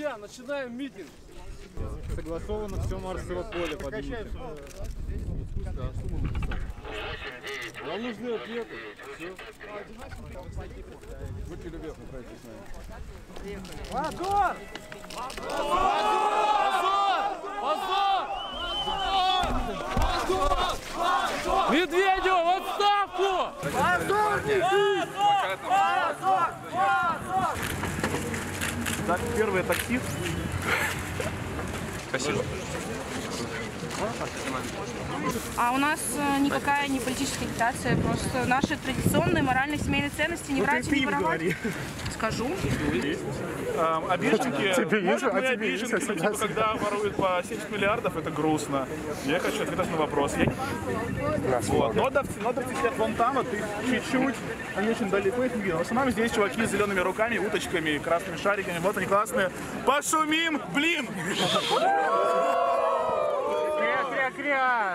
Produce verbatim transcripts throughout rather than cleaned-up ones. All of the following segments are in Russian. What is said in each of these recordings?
Друзья, начинаем митинг. Согласовано все Марсово поле поднимем. Нам нужны ответы. Все. Будьте любезны, пройти с нами. Позор! Позор! Позор! Позор! Медведев, в отставку! Позорники! Позор! Позор! Так, первый таксист. Спасибо. А у нас никакая не политическая агитация, просто наши традиционные моральные семейные ценности, не врать и не воровать. Скажу. Эм, обиженки, может, мы обиженки, но типа, когда воруют по семьдесят миллиардов, это грустно. Я хочу ответить на вопрос. Я... Вот. Нодовцы, нодовцы сидят вон там, вот их чуть-чуть, они очень далеко, их не видно. В основном здесь чуваки с зелеными руками, уточками, красными шариками, вот они классные. Пошумим, блин! Кря-кря-кря!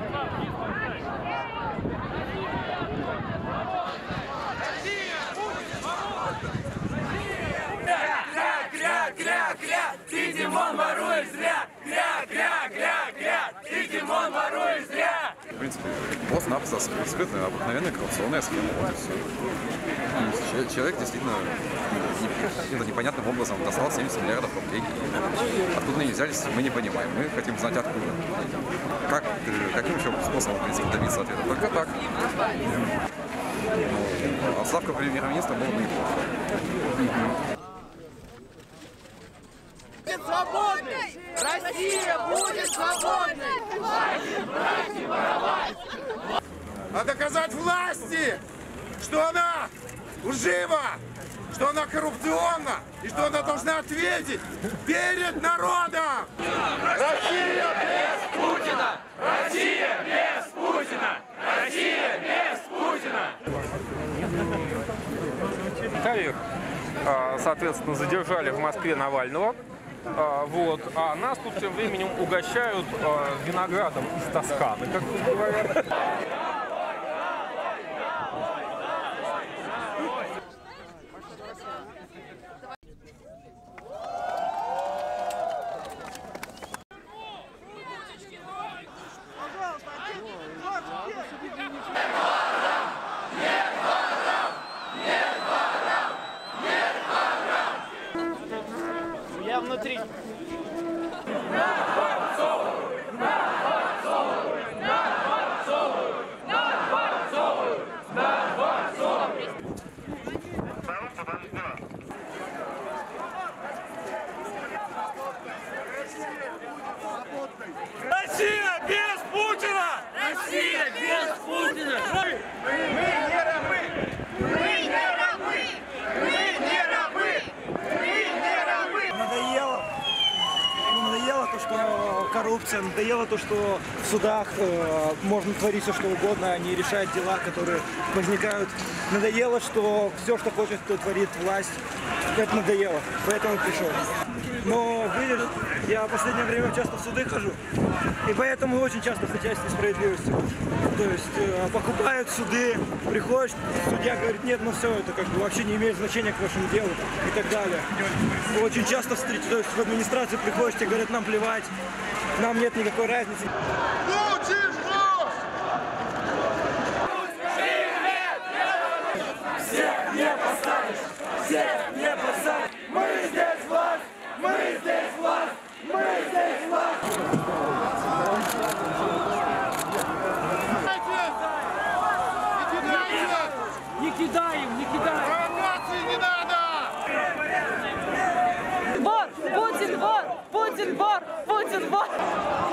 Кря-кря-кря! Ты, Димон, воруешь зря! Кря-кря-кря-кря! Ты, Димон, воруешь зря! В принципе, просто-напросто скрытная, обыкновенная коррупционная схема. Вот и все. Человек действительно каким-то непонятным образом достал семьдесят миллиардов рублей. Откуда они взялись, мы не понимаем. Мы хотим знать откуда. Как, каким еще способом, в принципе, добиться ответа? Только так. Ну, отставка премьер-министра была бы неплохо. Свободной! Россия будет свободной! Хватит брать и воровать! А доказать власти, что она лжива, что она коррупционна и что она должна ответить перед народом! Россия без Путина! Россия без Путина! Россия без Путина! Их, соответственно, задержали в Москве Навального. Вот. А нас тут тем временем угощают виноградом из Тосканы, как тут говорят. Я внутри. Россия без Путина! Россия без Путина! Мы, мы не рабы! Мы не рабы! Мы не рабы! Мы не рабы! Надоело. Ну, надоело то, что коррупция, надоело то, что в судах э, можно творить все, что угодно, а не решать дела, которые возникают. Надоело, что все, что хочет, то творит власть. Это надоело, поэтому пришел. Но, видишь, я в последнее время часто в суды хожу, и поэтому очень часто встречаюсь с несправедливостью. То есть э, покупают суды, приходишь, судья говорит, нет, ну все, это как бы вообще не имеет значения к вашему делу и так далее. Очень часто встречаюсь, то есть в администрации приходишь, тебе говорят, нам плевать, нам нет никакой разницы. Всех не поставишь! Всех не поставишь! Мы здесь власть! Мы здесь власть! Мы здесь власть! Не кидаем, не кидаем! Провокации не надо! Вор! Путин вор! Путин вор! Путин вор!